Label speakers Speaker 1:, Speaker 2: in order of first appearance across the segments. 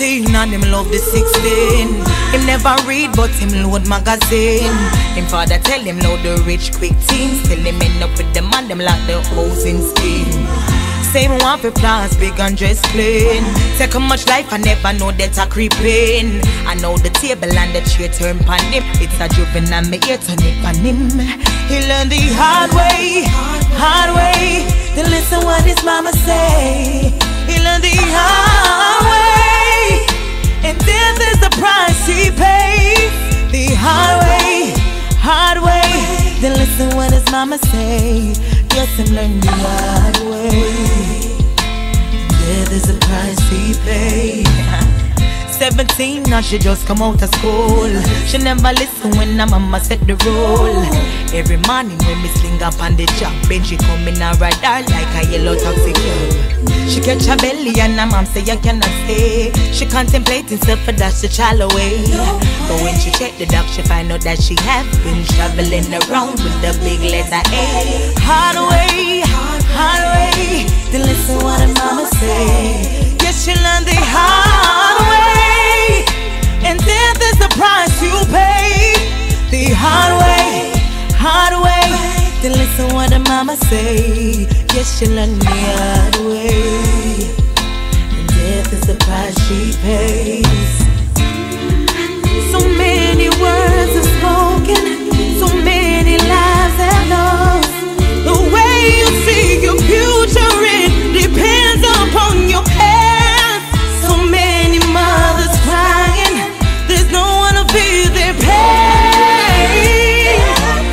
Speaker 1: 15 and him love the 16. Him never read but him load magazine. Him father tell him load the rich quick teens. Till him end up with the man them like the housing scheme. Same one for plans, big and dress plain. Second much life, I never know that I creeping. I know the table and the chair turn pan him. It's a juvenile, me here turn it pan him. He learned the hard way, hard way. Then listen what his mama say. He learned the hard way, and death is the price he paid. The hard way, hard way. Then listen what his mama say. Yes, him learned the hard way. Death is the price he paid. 17, now she just come out of school. She never listen when her mama set the rule. Every morning when me sling up on the job, Bingy come in a radar like a yellow taxi cab. She catch her belly and her mom say you cannot stay. She contemplating self for dash the child away. But when she check the doc, she find out that she have been traveling around with the big letter A. Hard way, hard way. Then listen what her mama say. Yes, she learned the hard way, and death is the price you pay. The hard way, hard way. Then listen what her mama say. Yes, she learned the hard way, and death is the price she pays. So many words are spoken, so many lives have lost. The way you see your future, it depends upon your past. So many mothers crying, there's no one to feel their pain.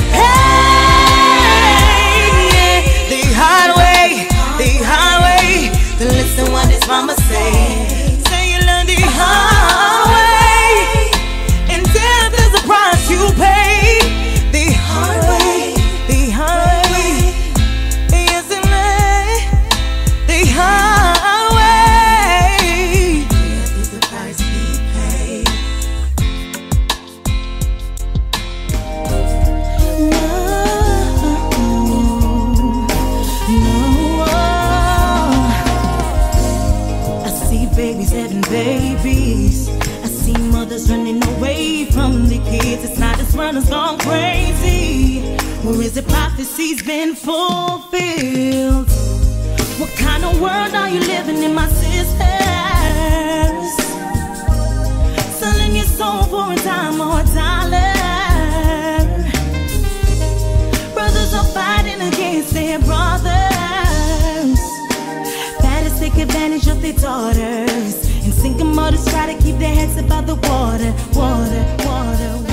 Speaker 1: Hey, the hard way, then listen what his mama say. Say you learn the hard way, and death is the price you pay. The hard way, the hard way. Yes, and the hard way. Death is the price he paid. I see babies having babies. I see mothers running away from the kids. It's not this world has gone crazy. Or is it prophecies been fulfilled? What kind of world are you living in, my sisters? Selling your soul for a dime or a dollar. Brothers are fighting against their brothers. Fathers take advantage of their daughters, and single mothers try to keep their heads above the water, water, water.